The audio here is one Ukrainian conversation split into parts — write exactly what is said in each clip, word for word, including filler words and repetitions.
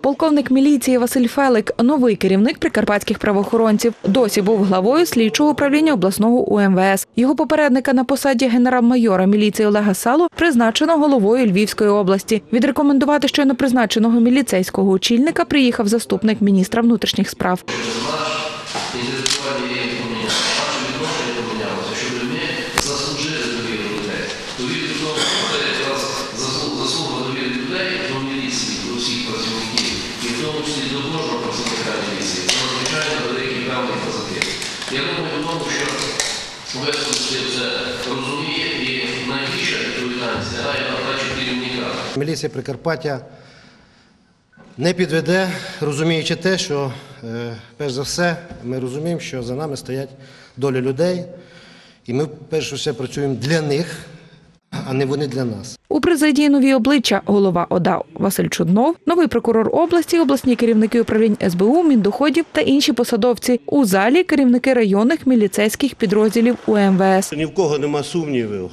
Полковник міліції Василь Фелик – новий керівник прикарпатських правоохоронців. Досі був главою слідчого управління обласного У Ем Ве Ес. Його попередника на посаді генерал-майора міліції Олега Сало призначено головою Львівської області. Відрекомендувати щойно призначеного міліцейського очільника приїхав заступник міністра внутрішніх справ. Я думаю, тому, що весь це розуміє і найбільша відповідальність грає на плечі керівника. Міліція Прикарпаття не підведе, розуміючи те, що, перш за все, ми розуміємо, що за нами стоять долі людей, і ми, перш за все, працюємо для них, а не вони для нас. У президії нові обличчя – голова О Да У Василь Чуднов, новий прокурор області, обласні керівники управлінь Ес Бе У, Міндоходів та інші посадовці. У залі – керівники районних міліцейських підрозділів У Ем Ве Ес. Ні в кого нема сумнівів,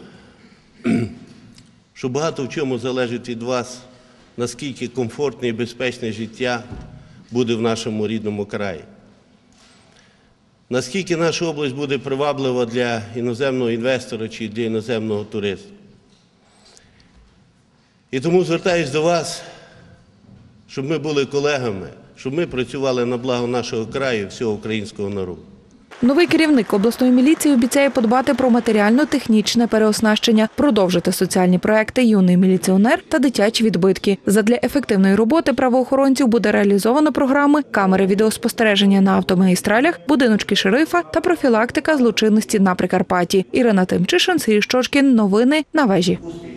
що багато в чому залежить від вас, наскільки комфортне і безпечне життя буде в нашому рідному краї. Наскільки наша область буде приваблива для іноземного інвестора чи для іноземного туриста. І тому звертаюсь до вас, щоб ми були колегами, щоб ми працювали на благо нашого краю і всього українського народу. Новий керівник обласної міліції обіцяє подбати про матеріально-технічне переоснащення, продовжити соціальні проекти «Юний міліціонер» та «Дитячі відбитки». Задля ефективної роботи правоохоронців буде реалізовано програми камери відеоспостереження на автомагістралях, будиночки шерифа та профілактика злочинності на Прикарпатті. Ірина Тимчишин, Сергій Щочкін. Новини на Вежі.